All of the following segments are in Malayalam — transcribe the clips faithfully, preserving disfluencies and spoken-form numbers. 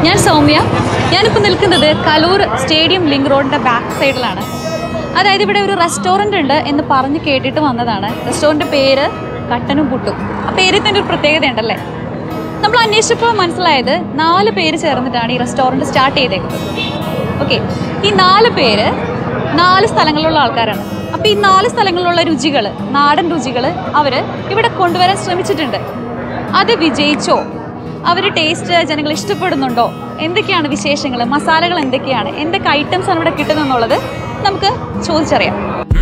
ഞാൻ സൗമ്യ. ഞാനിപ്പോൾ നിൽക്കുന്നത് കലൂർ സ്റ്റേഡിയം ലിങ്ക് റോഡിൻ്റെ ബാക്ക് സൈഡിലാണ്. അതായത് ഇവിടെ ഒരു റെസ്റ്റോറൻ്റ് ഉണ്ട് എന്ന് പറഞ്ഞ് കേട്ടിട്ട് വന്നതാണ്. റെസ്റ്റോറൻറ്റ് പേര് കട്ടനും പുട്ടും. ആ പേരിൽ തന്നെ ഒരു പ്രത്യേകത ഉണ്ടല്ലേ. നമ്മൾ അന്വേഷിച്ചപ്പോൾ മനസ്സിലായത് നാല് പേര് ചേർന്നിട്ടാണ് ഈ റെസ്റ്റോറൻറ്റ് സ്റ്റാർട്ട് ചെയ്തേക്കുന്നത്. ഓക്കെ, ഈ നാല് പേര് നാല് സ്ഥലങ്ങളിലുള്ള ആൾക്കാരാണ്. അപ്പോൾ ഈ നാല് സ്ഥലങ്ങളിലുള്ള രുചികൾ, നാടൻ രുചികൾ അവർ ഇവിടെ കൊണ്ടുവരാൻ ശ്രമിച്ചിട്ടുണ്ട്. അത് വിജയിച്ചോ? അവർ ടേസ്റ്റ് ജനങ്ങൾ ഇഷ്ടപ്പെടുന്നുണ്ടോ? എന്തൊക്കെയാണ് വിശേഷങ്ങൾ, മസാലകൾ എന്തൊക്കെയാണ്, എന്തൊക്കെ ഐറ്റംസ് ആണ് ഇവിടെ കിട്ടുന്നതെന്നുള്ളത് നമുക്ക് ചോദിച്ചറിയാം.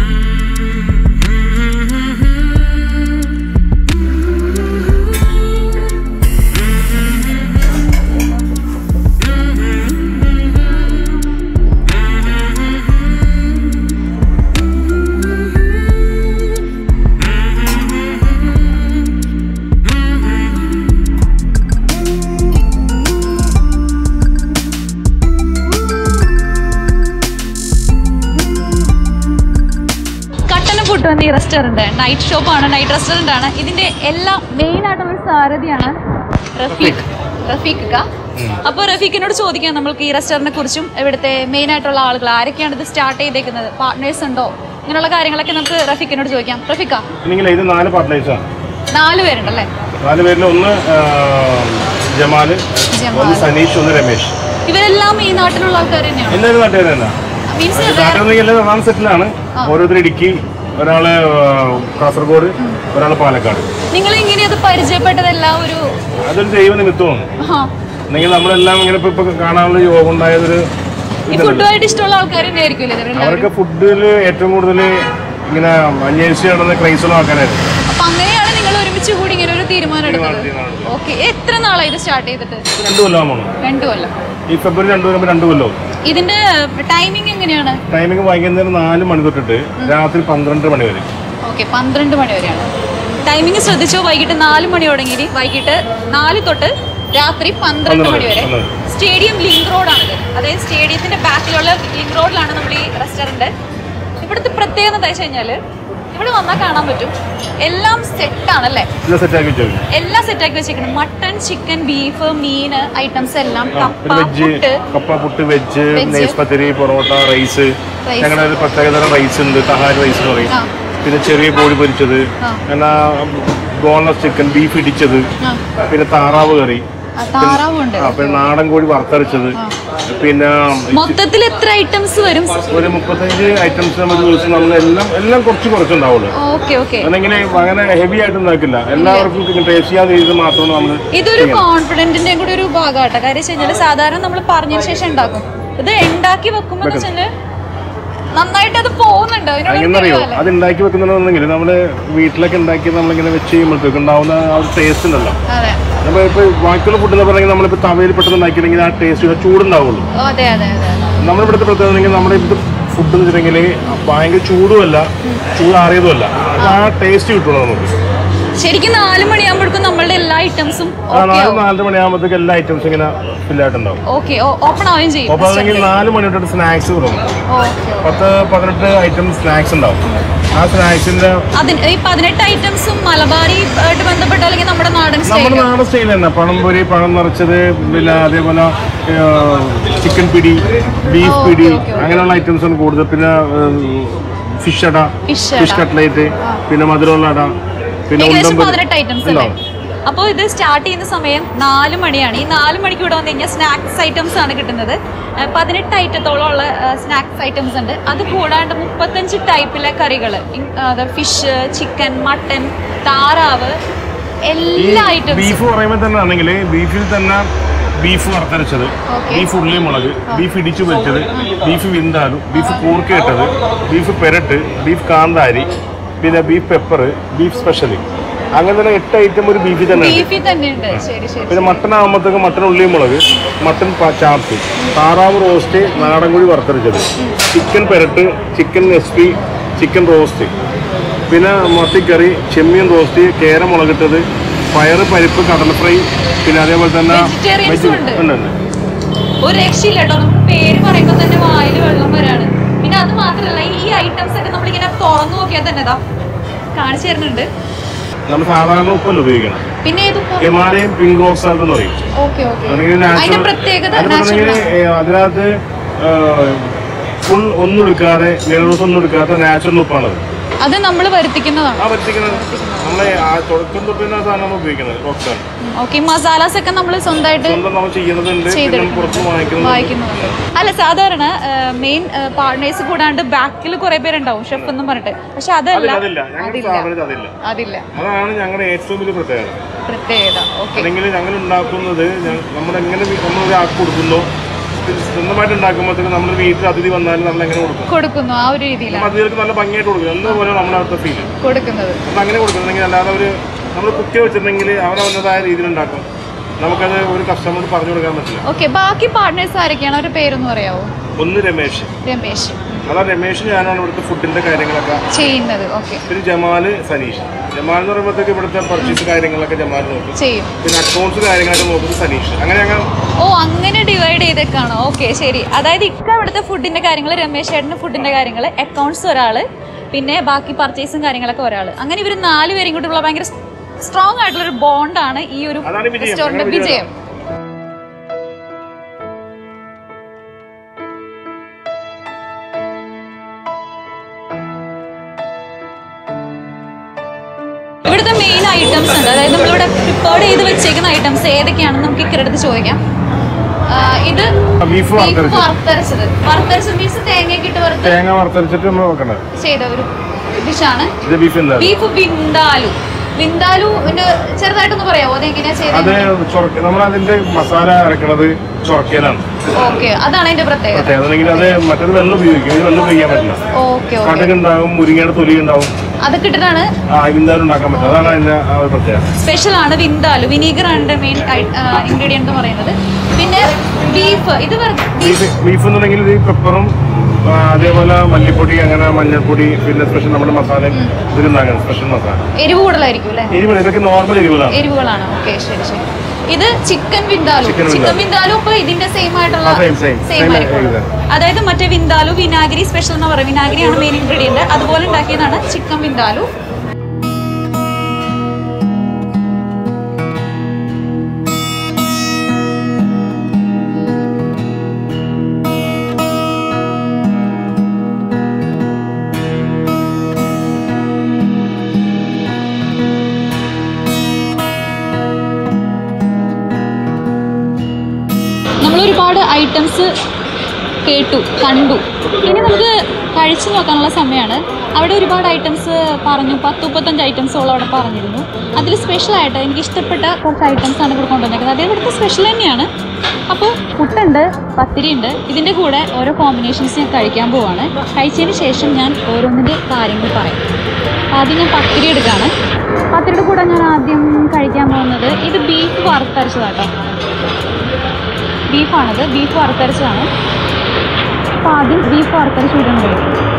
ഈ റെസ്റ്റോറൻറ്റ് നൈറ്റ് ഷോപ്പാണ്, നൈറ്റ് റെസ്റ്റോറൻ്റ് ആണ്. ഇതിൻ്റെ എല്ലാം മെയിൻ ആയിട്ടുള്ളൊരു സാരഥിയാണ് റഫീഖ് റഫീഖ് അപ്പോൾ റഫീഖിനോട് ചോദിക്കാം നമ്മൾക്ക് ഈ റെസ്റ്റോറൻറ്റിനെ കുറിച്ചും ഇവിടുത്തെ മെയിൻ ആയിട്ടുള്ള ആളുകൾ ആരൊക്കെയാണ് ഇത് സ്റ്റാർട്ട് ചെയ്തേക്കുന്നത്, പാർട്ട്നേഴ്സ് ഉണ്ടോ, ഇങ്ങനെയുള്ള കാര്യങ്ങളൊക്കെ നമുക്ക് റഫീഖിനോട് ചോദിക്കാം. റഫീഖ, ഇത് നാല് പാർട്ട്നേഴ്സാണ്, നാല് പേരുണ്ടല്ലേ? നാല് പേരിൽ ഒന്ന് ജമാൽ, ഒന്ന് സനീഷ്, ഒന്ന് രമേശ്. ഇവരെല്ലാം ഈ നാട്ടിലുള്ള ആൾക്കാർ തന്നെയാണ്? എല്ലാവരും നാട്ടുകാർ തന്നെ. നാട്ടിൽ സെറ്റിലാണ്. ഓരോരുത്തർ ഇടുക്കി, ഒരാള് കാസർഗോഡ്, ഒരാള് പാലക്കാട്. നിങ്ങൾ ഇങ്ങനെ അത് പരിചയപ്പെട്ടതെല്ലാം ഒരു അതൊരു ദൈവ നിമിത്തമാണ്. അല്ലെങ്കിൽ നമ്മളെല്ലാം ഇങ്ങനെ ഇപ്പൊ കാണാനുള്ള യോഗം ഉണ്ടായതൊരു ഫുഡുമായിട്ട് ഇഷ്ടമുള്ള ആൾക്കാർ തന്നെയായിരിക്കും. അവരൊക്കെ ഫുഡിൽ ഏറ്റവും കൂടുതൽ ഇങ്ങനെ അന്വേഷിച്ച് നടന്ന ക്രൈസുള്ള ആൾക്കാരായിരുന്നു. അപ്പൊ അങ്ങനെയാണ് നിങ്ങൾ ഒരുമിച്ച് കൂടി ഇങ്ങനെ ഒരു തീരുമാനം എടുത്തത്. ഓക്കെ, എത്ര നാളായി ഇത് സ്റ്റാർട്ട് ചെയ്തിട്ട്? രണ്ടു കൊല്ലമാണ്. രണ്ടു കൊല്ലം. ഈ ഫെബ്രുവരി രണ്ടു വരുമ്പോൾ രണ്ടു കൊല്ലം. ഇതിന്റെ ടൈമിംഗ് എങ്ങനെയാണ്? ടൈമിംഗ് വൈകുന്നേരം നാല് മണി തൊട്ടിട്ട് രാത്രി പന്ത്രണ്ട് മണി വരെ. ഓക്കെ, പന്ത്രണ്ട് മണി വരെയാണ് ടൈമിംഗ്. ശ്രദ്ധിച്ചോ, വൈകിട്ട് നാല് മണി തുടങ്ങി വൈകിട്ട് നാല് തൊട്ട് രാത്രി പന്ത്രണ്ട് മണി വരെ. സ്റ്റേഡിയം ലിങ്ക് റോഡാണിത്. അതായത് സ്റ്റേഡിയത്തിന്റെ ബാക്കിലുള്ള ലിങ്ക് റോഡിലാണ് നമ്മൾ ഈ റെസ്റ്റോറൻറ്റ്. ഇവിടുത്തെ പ്രത്യേകത എന്താ വെച്ച് കഴിഞ്ഞാൽ ഇവിടെ വന്നാൽ കാണാൻ പറ്റും എല്ലാം സെറ്റാണല്ലേ, എല്ലാം സെറ്റാക്കി വെച്ചേക്കണം. മട്ടൺ, ചിക്കൻ, ബീഫ്, മീൻ ഐറ്റംസ് എല്ലാം, കപ്പ, പുട്ട്, കപ്പ, പുട്ട്, വെജ്, നെയ്സ്പത്തിരി, പൊറോട്ട, റൈസ്. ഞങ്ങളുടെ ഒരു പ്രത്യേകതരം റൈസ് ഉണ്ട്, തഹാരി റൈസ് എന്ന് പറയും. പിന്നെ ചെറിയ കോഴി പൊരിച്ചത്, പിന്നെ ബോൺലെസ് ചിക്കൻ, ബീഫ് ഇടിച്ചത്, പിന്നെ താറാവ് കറി, പിന്നെ നാടൻ കോഴി വറുത്തരച്ചത്. പിന്നെ മൊത്തത്തിൽ എത്ര ഐറ്റംസ് വരും? ഒരു മുപ്പത്തഞ്ച് ഐറ്റംസ് നമുക്ക് ദിവസം നമ്മൾ എല്ലാം എല്ലാം കുറച്ച് കുറച്ചുണ്ടാവുള്ളൂ. അങ്ങനെ അങ്ങനെ ഹെവി ആയിട്ട് ഉണ്ടാക്കില്ല, എല്ലാവർക്കും ടേസ്റ്റ് ചെയ്യാതെ ഇത് മാത്രമാണ് നമ്മൾ. ഇതൊരു കോൺഫിഡന്റിന്റെ കൂടെ ഒരു ഭാഗമാട്ടോ. കാര്യം വെച്ചാൽ സാധാരണ നമ്മൾ പറഞ്ഞതിന് ശേഷം ഉണ്ടാക്കും. ഇത് ഉണ്ടാക്കി വെക്കുമ്പോ നന്നായിട്ട് അത് പോകുന്നുണ്ട്. എങ്ങനെയറിയോ, അത് ഉണ്ടാക്കി വെക്കുന്നുണ്ടെങ്കിൽ നമ്മള് വീട്ടിലൊക്കെ ഉണ്ടാക്കി നമ്മളിങ്ങനെ വെച്ച് കഴിയുമ്പോഴത്തേക്ക് ഉണ്ടാവുന്ന ആ ഒരു ടേസ്റ്റ് ഉണ്ടല്ലോ. നമ്മൾ ഇപ്പൊ ബാക്കിയുള്ള ഫുഡ് എന്ന് പറഞ്ഞെങ്കിൽ നമ്മളിപ്പോ തവയിൽ പെട്ടെന്ന് ഉണ്ടാക്കിയില്ലെങ്കിൽ ആ ടേസ്റ്റ് ചൂടുണ്ടാവുള്ളൂ. നമ്മളിവിടുത്തെ പ്രത്യേകത നമ്മുടെ ഇവിടുത്തെ ഫുഡ് എന്ന് വെച്ചിട്ടുണ്ടെങ്കിൽ ഭയങ്കര ചൂടുമല്ല, ചൂടാറിയതുമല്ല, ആ ടേസ്റ്റ് കിട്ടുള്ളൂ നമുക്ക്. ശരിക്കും നാല് മണിയാകുമ്പോഴേക്കും നമ്മളുടെ എല്ലാ ഐറ്റംസും നാല് മണിയാകുമ്പോഴത്തേക്ക് എല്ലാ ഐറ്റംസും ഇങ്ങനെ ഫില്ലായിട്ടുണ്ടാവും. ഓപ്പൺ ആവുകയും ചെയ്യും. ഓപ്പൺ ആണെങ്കിൽ നാല് മണി തൊട്ട് സ്നാക്സ് തുടങ്ങും. പത്ത് പതിനെട്ട് ഐറ്റം സ്നാക്സ് ഉണ്ടാവും. ആ സ്നാക്സിന്റെ ഈ പതിനെട്ട് ഐറ്റംസും മലബാരി ആയിട്ട് ബന്ധപ്പെട്ട അല്ലെങ്കിൽ നമ്മുടെ നാടൻ നമ്മുടെ നാടൻ സ്റ്റൈൽ തന്നെ. പഴംപൊരി, പഴം നിറച്ചത്, പിന്നെ അതേപോലെ ചിക്കൻ പിടി, ബീഫ് പിടി, അങ്ങനെയുള്ള ഐറ്റംസ് ആണ് കൂടുതൽ. പിന്നെ ഫിഷ് അട, ഫിഷ് കട്ട്ലേറ്റ്, പിന്നെ മധുരമുള്ള അട, പിന്നെ പതിനെട്ട് ഐറ്റംസ് അല്ലേ. അപ്പോൾ ഇത് സ്റ്റാർട്ട് ചെയ്യുന്ന സമയം നാല് മണിയാണ്. ഈ നാല് മണിക്ക് ഇവിടെ വന്നു കഴിഞ്ഞാൽ സ്നാക്സ് ഐറ്റംസ് ആണ് കിട്ടുന്നത്. പതിനെട്ട് ഐറ്റത്തോളം ഉള്ള സ്നാക്സ് ഐറ്റംസ് ഉണ്ട്. അത് കൂടാണ്ട് മുപ്പത്തഞ്ച് ടൈപ്പിലെ കറികൾ, ഫിഷ്, ചിക്കൻ, മട്ടൻ, താറാവ്, എല്ലാ ഐറ്റംസും. ബീഫ് പറയുമ്പോൾ തന്നെ ആണെങ്കിൽ ബീഫിൽ തന്നെ ബീഫ് വറുത്തരച്ചത്, ബീഫ് ഉള്ളിമുളക്, ബീഫ് ഇടിച്ചു വെച്ചത്, ബീഫ് വിന്താലു, ബീഫ് കൂർക്കയിട്ടത്, ബീഫ് പെരട്ട്, ബീഫ് കാന്താരി, പിന്നെ ബീഫ് പെപ്പർ, ബീഫ് സ്പെഷ്യൽ, അങ്ങനെ തന്നെ എട്ട് ഐറ്റം ഒരു ബീഫിൽ തന്നെ ഉണ്ട്. പിന്നെ മട്ടൺ ആകുമ്പോഴത്തേക്ക് മട്ടൺ ഉള്ളിമുളക്, മട്ടൺ ചാപ്പ്, താറാവ് റോസ്റ്റ്, നാടൻ കോഴി വറുത്തരച്ചത്, ചിക്കൻ പെരട്ട്, chicken S P, chicken roast, പിന്നെ മത്തിക്കറി, ചെമ്മീൻ റോസ്റ്റ്, കേര മുളകിട്ടത്, പയറ്, പരിപ്പ്, കടല ഫ്രൈ, പിന്നെ അതേപോലെ തന്നെ ഒരു രക്ഷയില്ല കേട്ടോ. നമുക്ക് പേര് പറയുമ്പോൾ തന്നെ വായിൽ വെള്ളം വരാണ്. പിന്നെ അത് മാത്രമല്ല, ഈ ഐറ്റംസ് ഒക്കെ നമ്മളിങ്ങനെ തുറന്നു നോക്കിയാൽ തന്നെ ഇതാ കാണിച്ചു തരുന്നുണ്ട്. നമ്മൾ സാധാരണ ഉപ്പല്ല ഉപയോഗിക്കണം. പിന്നെ ഹിമാലയൻ പിങ്ക് റോക്ക് സാൾട്ട് എന്ന് പറയും. അതിനകത്ത് ഫുൾ ഒന്നും എടുക്കാതെ മിനറൽസ് ഒന്നും എടുക്കാത്ത നാച്ചുറൽ ഉപ്പാണത്. അത് നമ്മൾ വരുത്തിക്കുന്നതാണ്. ആ വരുത്തിക്കുന്നത് നമ്മളെ തുടക്കം തൊട്ടുന്ന സാധനം ഉപയോഗിക്കുന്നത് റോക്ക് സാൾട്ട്. ഓക്കെ, മസാലാസ് ഒക്കെ നമ്മൾ സ്വന്തമായിട്ട് വാങ്ങിക്കുന്നുണ്ട്. അല്ല, സാധാരണ മെയിൻ പാർട്ട്നേഴ്സ് കൂടാണ്ട് ബാക്കിൽ കുറെ പേരുണ്ടാവും ഷെഫ് എന്നും പറഞ്ഞിട്ട്. പക്ഷെ അതല്ല, അതില്ല. അതാണ് ഞങ്ങളുടെ ഏറ്റവും വലിയ പ്രത്യേകത. പ്രത്യേകത അല്ലെങ്കിൽ ഞങ്ങൾ ഉണ്ടാക്കുന്നത് നമ്മൾ എങ്ങനെ നമ്മൾ ഒരാൾക്ക് കൊടുക്കുന്നു, സ്വന്തമായിട്ട് ഉണ്ടാക്കുമ്പോഴത്തേക്ക് നമ്മൾ വീട്ടിൽ അതിഥി വന്നാലും നമ്മൾ എങ്ങനെ കൊടുക്കുന്നു ആ ഒരു രീതിയിലാണ് അതിഥികൾക്ക് നല്ല ഭംഗിയായിട്ട് കൊടുക്കും എന്നപോലെ നമ്മളവിടുത്തെ ഫീൽ കൊടുക്കുന്നത്. അപ്പം അങ്ങനെ കൊടുക്കുന്നുണ്ടെങ്കിൽ അല്ലാതെ ഒരു നമ്മൾ കുക്ക് വെച്ചിട്ടുണ്ടെങ്കിൽ അവരവരുടേതായ രീതിയിൽ ഉണ്ടാക്കും. നമുക്കത് ഒരു കസ്റ്റമർക്ക് പറഞ്ഞു കൊടുക്കാൻ പറ്റില്ല. ഓക്കെ, ബാക്കി പാർട്ട്നേഴ്സ് ആരൊക്കെയാണ്? ഒരു പേരൊന്ന് പറയാമോ? ഒന്ന് രമേശ്. രമേശ് അതാ രമേശ് ഞാനാണ് ഇവിടുത്തെ ഫുഡിന്റെ കാര്യങ്ങളൊക്കെ ചെയ്യുന്നത്. ഓക്കെ. പിന്നെ ജമാല് സനീഷ്. ജമാൽ എന്ന് പറയുമ്പോഴത്തേക്ക് ഇവിടുത്തെ പർച്ചേസ് കാര്യങ്ങളൊക്കെ ജമാൽ നോക്കും. ചെയ്യും. പിന്നെ അക്കൗണ്ട്സ് കാര്യങ്ങളൊക്കെ നോക്കുന്നത് സനീഷ്. അങ്ങനെ ഞങ്ങൾ ഓ അങ്ങനെ ഡിവൈഡ് ചെയ്തേക്കാണോ? ഓക്കെ, ശരി. അതായത് ഇക്ക ഇവിടുത്തെ ഫുഡിന്റെ കാര്യങ്ങൾ, രമേശ് ചേട്ടന്റെ ഫുഡിന്റെ കാര്യങ്ങൾ, അക്കൗണ്ട്സ് ഒരാള്, പിന്നെ ബാക്കി പർച്ചേസും കാര്യങ്ങളൊക്കെ ഒരാള്. അങ്ങനെ ഇവർ നാല് പേരും കൂടിയുള്ള ഭയങ്കര സ്ട്രോങ് ആയിട്ടുള്ള ഒരു ബോണ്ടാണ് ഈ ഒരു റെസ്റ്റോറന്റ് വിജയം. ഇവിടുത്തെ മെയിൻ ഐറ്റംസ് ഉണ്ട്. അതായത് നമ്മളിവിടെ പ്രിപ്പയർ ചെയ്ത് വെച്ചേക്കുന്ന ഐറ്റംസ് ഏതൊക്കെയാണെന്ന് നമുക്ക് ഇക്കടുത്ത് ചോദിക്കാം. ഇത് ബീഫ് വറുത്തരച്ചത്. വറുത്തരച്ചത് മീൻസ് തേങ്ങയൊക്കെ ഇട്ട് വറുത്ത് തേങ്ങ വറുത്തരച്ചിട്ട് നമ്മൾ വെക്കണം ചെയ്ത ഒരു ഡിഷാണ് ബീഫ് വിന്താലു. വിന്താലു ചെറുതായിട്ടൊന്ന് പറയാമോ അതെങ്ങനെയാ ചെയ്തത്? അത് നമ്മൾ അതിന്റെ മസാല അരക്കണത് ചൊറക്കയിലാണ്. ഓക്കെ, അതാണ് അതിന്റെ പ്രത്യേകത. അത് മറ്റൊരു വെള്ളം ഉപയോഗിക്കും, ഇത് വെള്ളം ഉപയോഗിക്കാൻ പറ്റില്ല. ഓക്കെ, കടുക് ഉണ്ടാവും, മുരിങ്ങയുടെ തൊലി ഉണ്ടാവും, അതൊക്കെ ഇട്ടിട്ടാണ് വിന്താലു ഉണ്ടാക്കാൻ പറ്റും. അതാണ് അതിന്റെ പ്രത്യേകത. സ്പെഷ്യൽ ആണ് വിന്താലു. വിനീഗർ ആണ് മെയിൻ ഇൻഗ്രീഡിയന്റ് എന്ന് പറയുന്നത്. പിന്നെ ബീഫ്, ഇത് ബീഫ് എന്നുണ്ടെങ്കിൽ ഇത് പെപ്പറും അതേപോലെ മല്ലിപ്പൊടി, അങ്ങനെ മഞ്ഞൾപ്പൊടി, പിന്നെ സ്പെഷ്യൽ നമ്മുടെ മസാല ഇതിലുണ്ടാക്കണം. സ്പെഷ്യൽ മസാല എരിവ് കൂടുതലായിരിക്കും അല്ലേ? എരിവ് ഇതൊക്കെ നോർമൽ എരിവുകളാണ്. എരിവുകളാണ്. ഓക്കെ, ശരി ശരി. ഇത് ചിക്കൻ വിന്താലു. ചിക്കൻ വിന്താലു ഇപ്പൊ ഇതിന്റെ സെയിം ആയിട്ടുള്ള സെയിം ആയിരിക്കും. അതായത് മറ്റേ വിന്താലു വിനാഗിരി സ്പെഷ്യൽ എന്ന് പറയും. വിനാഗിരിയാണ് മെയിൻ ഇൻഗ്രീഡിയന്റ്. അതുപോലെ ഉണ്ടാക്കിയതാണ് ചിക്കൻ വിന്താലു. നമ്മളൊരുപാട് ഐറ്റംസ് കേട്ടു, കണ്ടു. ഇനി നമുക്ക് കഴിച്ചു നോക്കാനുള്ള സമയമാണ്. അവിടെ ഒരുപാട് ഐറ്റംസ് പറഞ്ഞു, പത്ത് മുപ്പത്തഞ്ച് ഐറ്റംസോളം അവിടെ പറഞ്ഞിരുന്നു. അതിൽ സ്പെഷ്യലായിട്ട് എനിക്ക് ഇഷ്ടപ്പെട്ട കുറച്ച് ഐറ്റംസാണ് ഇവിടെ കൊണ്ടുവന്നേക്കുന്നത്. അത് ഇവിടുത്തെ സ്പെഷ്യൽ തന്നെയാണ്. അപ്പോൾ പുട്ടുണ്ട്, പത്തിരി ഉണ്ട്. ഇതിൻ്റെ കൂടെ ഓരോ കോമ്പിനേഷൻസ് ഞാൻ കഴിക്കാൻ പോവാണ്. കഴിച്ചതിന് ശേഷം ഞാൻ ഓരോന്നിൻ്റെ കാര്യങ്ങൾ പറയാം. ആദ്യം ഞാൻ പത്തിരി എടുക്കുകയാണ്. പത്തിരിയുടെ കൂടെ ഞാൻ ആദ്യം കഴിക്കാൻ പോകുന്നത് ഇത് ബീഫ് വറുത്തരച്ചതാട്ടോ. ബീഫാണത്, ബീഫ് വറുത്തരച്ചതാണ്. അപ്പോൾ ആദ്യം ബീഫ് വറുത്തരച്ച് വിടുന്നത്.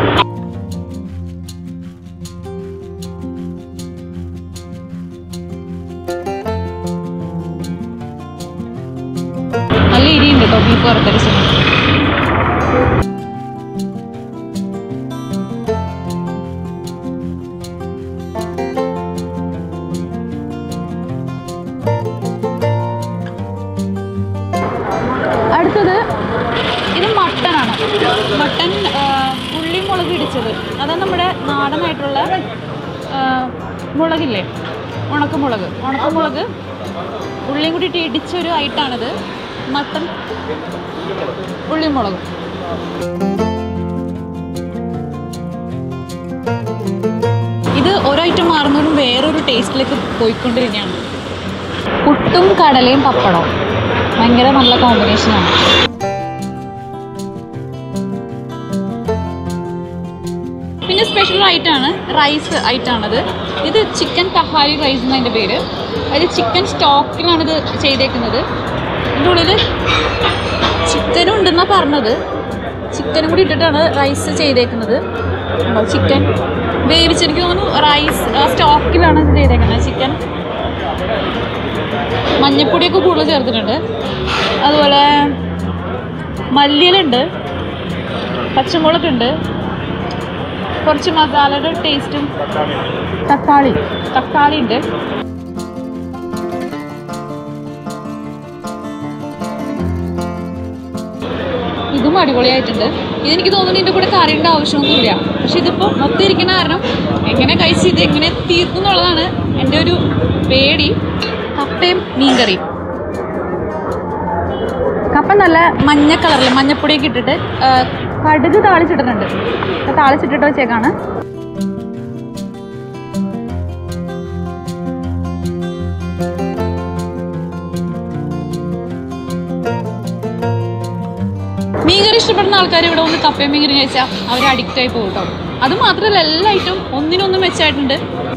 നല്ല എരിയുണ്ട് കേട്ടോ ബീഫ് വറുത്തരച്ചത്. അടുത്തത് ഇത് മട്ടനാണ്. മട്ടൻ ഉള്ളി മുളക് ഇടിച്ചത്. അതാണ് നമ്മുടെ നാടനായിട്ടുള്ള മുളകില്ലേ, ഉണക്കമുളക്. ഉണക്കമുളക് ഉള്ളിയും കൂടി ഇട്ട് ഇടിച്ചൊരു ഐറ്റാണിത്. മട്ടൻ ഉള്ളിമുളക്. ഇത് ഓരോ ഐറ്റം മാറുന്നതും വേറൊരു ടേസ്റ്റിലേക്ക് പോയിക്കൊണ്ടിരിക്കുകയാണ്. പുട്ടും കടലയും പപ്പടവും ഭയങ്കര നല്ല കോമ്പിനേഷനാണ്. പിന്നെ സ്പെഷ്യൽ ഐറ്റാണ് റൈസ് ഐറ്റാണത്. ഇത് ചിക്കൻ തഹാരി റൈസ് എന്നതിൻ്റെ പേര്. അത് ചിക്കൻ സ്റ്റോക്കിലാണ് ഇത് ചെയ്തേക്കുന്നത്. ഇതിൻ്റെ ഉള്ളിൽ ചിക്കനും ഉണ്ടെന്നാണ് പറഞ്ഞത്. ചിക്കനും കൂടി ഇട്ടിട്ടാണ് റൈസ് ചെയ്തേക്കുന്നത്. ചിക്കൻ വേവിച്ചെനിക്ക് തോന്നുന്നു റൈസ് സ്റ്റോക്കിലാണ് ഇത് ചെയ്തേക്കുന്നത്. ചിക്കൻ മഞ്ഞപ്പൊടിയൊക്കെ കൂടുതൽ ചേർത്തിട്ടുണ്ട്. അതുപോലെ മല്ലിയിലുണ്ട്, പച്ചമുളകുണ്ട്, കുറച്ച് മസാലയുടെ ടേസ്റ്റും. തക്കാളി തക്കാളി ഉണ്ട്. ഇതും അടിപൊളിയായിട്ടുണ്ട്. ഇതെനിക്ക് തോന്നുന്നു ഇതിൻ്റെ കൂടെ കറിയുടെ ആവശ്യമൊന്നുമില്ല. പക്ഷെ ഇതിപ്പോൾ മൊത്തം ഇരിക്കുന്ന കാരണം എങ്ങനെ കഴിച്ച് ഇത് എങ്ങനെ തീർക്കും എന്നുള്ളതാണ് എൻ്റെ ഒരു പേടി. കപ്പയും മീൻകറിയും. കപ്പ നല്ല മഞ്ഞ കളറിൽ മഞ്ഞപ്പൊടിയൊക്കെ ഇട്ടിട്ട് കടുക് താളിച്ചിട്ടിട്ടുണ്ട്. താളിച്ചിട്ടിട്ട് വെച്ചേക്കാണ്. മീൻകറി ഇഷ്ടപ്പെടുന്ന ആൾക്കാർ ഇവിടെ ഒന്ന് കപ്പയും മീൻകറി കഴിച്ചാൽ അവർ അഡിക്റ്റ് ആയി പോകും കേട്ടോ. അത് മാത്രമല്ല എല്ലാ ഐറ്റം ഒന്നിനൊന്നും മെച്ചമായിട്ടുണ്ട്.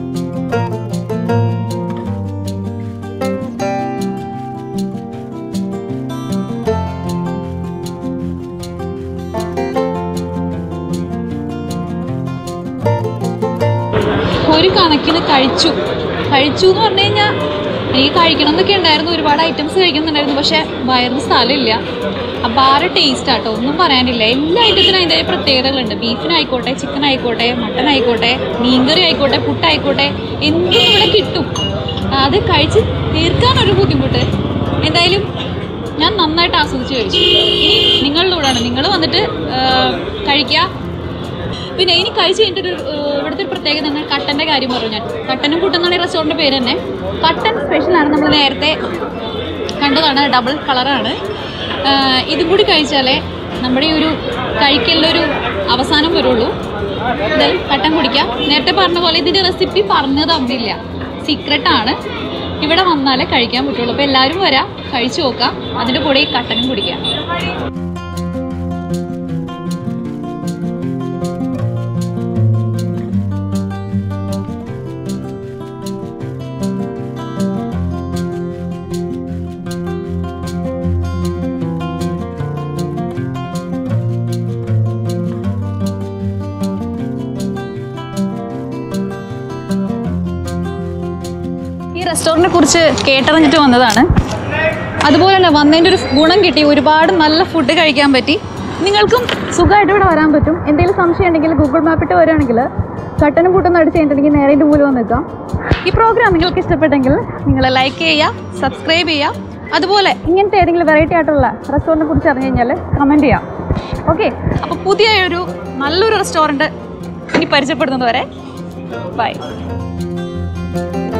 ഒരു കണക്കിന് കഴിച്ചു കഴിച്ചു എന്ന് പറഞ്ഞു കഴിഞ്ഞാൽ എനിക്ക് കഴിക്കണം എന്നൊക്കെ ഉണ്ടായിരുന്നു. ഒരുപാട് ഐറ്റംസ് കഴിക്കുന്നുണ്ടായിരുന്നു. പക്ഷേ വയറിന് സ്ഥലമില്ല. അപാര ടേസ്റ്റ് ആട്ടോ, ഒന്നും പറയാനില്ല. എല്ലാ ഐറ്റത്തിനും അതിൻ്റെ പ്രത്യേകതകളുണ്ട്. ബീഫിനായിക്കോട്ടെ, ചിക്കൻ ആയിക്കോട്ടെ, മട്ടൺ ആയിക്കോട്ടെ, മീൻകറി ആയിക്കോട്ടെ, പുട്ടായിക്കോട്ടെ, എന്തും ഇവിടെ കിട്ടും. അത് കഴിച്ച് തീർക്കാനൊരു ബുദ്ധിമുട്ട്. എന്തായാലും ഞാൻ നന്നായിട്ട് ആസ്വദിച്ച് കഴിച്ചു. ഇനി നിങ്ങളുടെ കൂടെയാണ്, നിങ്ങൾ വന്നിട്ട് കഴിക്കുക. പിന്നെ ഇനി കഴിച്ച് കഴിഞ്ഞിട്ട് ഇവിടുത്തെ ഒരു പ്രത്യേകത നിങ്ങൾ കട്ടൻ്റെ കാര്യം പറഞ്ഞു. ഞാൻ കട്ടനും കൂട്ടെന്നാണ് ഈ റെസ്റ്റോറൻറ്റ് പേര് തന്നെ. കട്ടൻ സ്പെഷ്യലാണ്. നമ്മൾ നേരത്തെ കണ്ടതാണ്, ഡബിൾ കളറാണ്. ഇതും കൂടി കഴിച്ചാലേ നമ്മുടെ ഈ ഒരു കഴിക്കലൊരു അവസാനം വരുള്ളൂ. എന്തായാലും കട്ടൻ കുടിക്കാം. നേരത്തെ പറഞ്ഞ പോലെ ഇതിൻ്റെ റെസിപ്പി പറഞ്ഞു തന്നില്ല, സീക്രട്ടാണ്. ഇവിടെ വന്നാലേ കഴിക്കാൻ പറ്റുള്ളൂ. അപ്പോൾ എല്ലാവരും വരാം, കഴിച്ചു നോക്കാം. അതിൻ്റെ കൂടെ ഈ കട്ടനും കുടിക്കാം. റെസ്റ്റോറൻറ്റിനെ കുറിച്ച് കേട്ടറിഞ്ഞിട്ട് വന്നതാണ്. അതുപോലെ തന്നെ വന്നതിൻ്റെ ഒരു ഗുണം കിട്ടി. ഒരുപാട് നല്ല ഫുഡ് കഴിക്കാൻ പറ്റി. നിങ്ങൾക്കും സുഖമായിട്ട് ഇവിടെ വരാൻ പറ്റും. എന്തെങ്കിലും സംശയം ഉണ്ടെങ്കിൽ ഗൂഗിൾ മാപ്പിട്ട് വരികയാണെങ്കിൽ കട്ടനും കൂട്ടൊന്നും അടിച്ച് കഴിഞ്ഞിട്ടുണ്ടെങ്കിൽ നേരെ എൻ്റെ മൂലം വന്നേക്കാം. ഈ പ്രോഗ്രാം നിങ്ങൾക്ക് ഇഷ്ടപ്പെട്ടെങ്കിൽ നിങ്ങൾ ലൈക്ക് ചെയ്യുക, സബ്സ്ക്രൈബ് ചെയ്യുക. അതുപോലെ ഇങ്ങനത്തെ ഏതെങ്കിലും വെറൈറ്റി ആയിട്ടുള്ള റെസ്റ്റോറൻറ്റിനെ കുറിച്ച് അറിഞ്ഞു കഴിഞ്ഞാൽ കമൻറ്റ് ചെയ്യാം. ഓക്കെ, അപ്പോൾ പുതിയ ഒരു നല്ലൊരു റെസ്റ്റോറൻറ്റ് ഇനി പരിചയപ്പെടുന്നത് വരെ ബൈ.